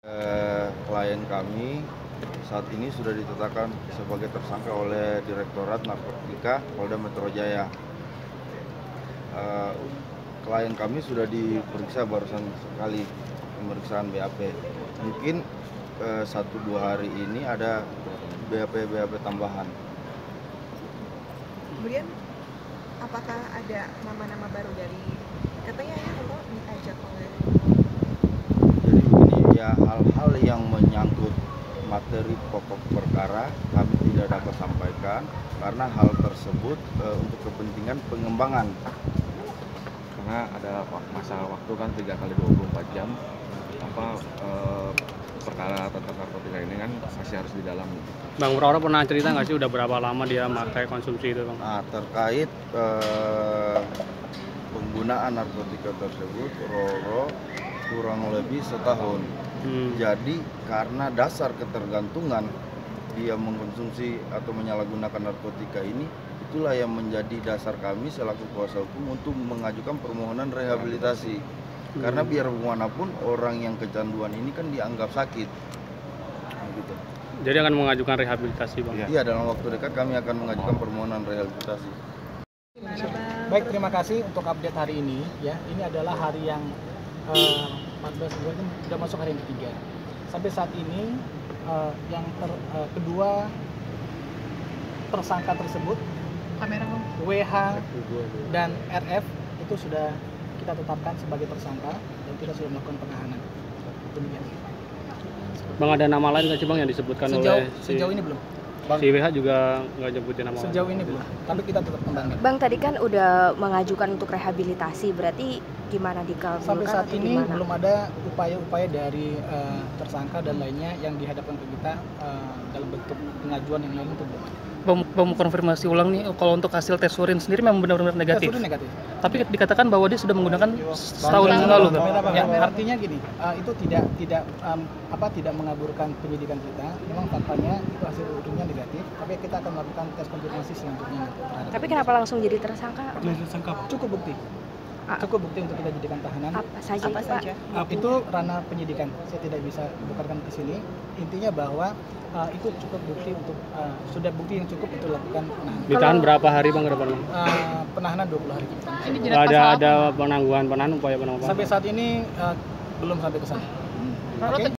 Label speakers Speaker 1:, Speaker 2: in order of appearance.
Speaker 1: Klien kami saat ini sudah ditetapkan sebagai tersangka oleh Direktorat Narkotika Polda Metro Jaya. Klien kami sudah diperiksa barusan sekali pemeriksaan BAP. Mungkin 1-2 hari ini ada BAP tambahan.
Speaker 2: Kemudian apakah ada nama-nama baru dari katanya ya kalau diajak oleh?
Speaker 1: Jadi ini ya hal-hal yang menyangkut materi pokok perkara kami tidak dapat sampaikan karena hal tersebut untuk kepentingan pengembangan.
Speaker 3: Karena ada masa waktu kan 3 kali 24 jam perkara tentang narkotika ini kan masih harus didalami.
Speaker 4: Bang Roro pernah cerita nggak sih udah berapa lama dia pakai konsumsi itu, Bang?
Speaker 1: Nah, terkait penggunaan narkotika tersebut, Roro kurang lebih setahun. Jadi karena dasar ketergantungan dia mengkonsumsi atau menyalahgunakan narkotika ini, itulah yang menjadi dasar kami selaku kuasa hukum untuk mengajukan permohonan rehabilitasi. Karena biar bagaimanapun orang yang kecanduan ini kan dianggap sakit. Gitu.
Speaker 4: Jadi akan mengajukan rehabilitasi, Bang?
Speaker 1: Iya, dalam waktu dekat kami akan mengajukan permohonan rehabilitasi.
Speaker 5: Baik, terima kasih untuk update hari ini. Ya, ini adalah hari yang 14 bulan, sudah masuk hari yang ketiga. Sampai saat ini kedua tersangka tersebut, WH dan RF itu sudah kita tetapkan sebagai tersangka dan kita sudah melakukan penahanan. Demikian.
Speaker 4: Bang, ada nama lain nggak sih, Bang, yang disebutkan
Speaker 5: sejauh ini belum.
Speaker 4: Si WH juga nggak nyebutin nama
Speaker 5: sejauh ini belum, tapi kita tetap kembangkan.
Speaker 6: Bang, tadi kan udah mengajukan untuk rehabilitasi, berarti gimana dikabulkan?
Speaker 5: Sampai saat
Speaker 6: atau
Speaker 5: ini
Speaker 6: gimana?
Speaker 5: belum ada upaya-upaya dari tersangka dan lainnya yang dihadapkan ke kita dalam bentuk pengajuan yang lain itu belum ada.
Speaker 7: Bang mau konfirmasi ulang nih, kalau untuk hasil tes urin sendiri memang benar-benar negatif.
Speaker 5: Tes urin negatif.
Speaker 7: Tapi dikatakan bahwa dia sudah menggunakan setahun yang lalu, Bang.
Speaker 5: Ya, artinya gini, itu tidak mengaburkan penyidikan kita. Memang faktanya itu hasil urinnya negatif, tapi kita akan melakukan tes konfirmasi selanjutnya.
Speaker 6: Tapi kenapa langsung jadi tersangka?
Speaker 5: Cukup bukti. Cukup bukti untuk kita jadikan tahanan.
Speaker 6: Apa saja?
Speaker 5: Itu ranah penyidikan. Saya tidak bisa bukarkan ke sini. Intinya bahwa itu cukup bukti untuk sudah bukti yang cukup untuk lakukan penahanan.
Speaker 4: Ditahan berapa hari, Bang, ke depan?
Speaker 5: Penahanan 20 hari.
Speaker 4: Ada penangguhan penahanan, upaya penangguhan?
Speaker 5: Sampai saat ini belum sampai ke sana. Oke.